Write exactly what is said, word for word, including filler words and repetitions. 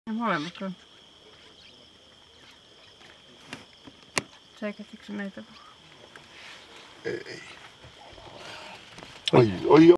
Ja molemmat on. Säikähtikö se meitä? Ei. Oi, oi.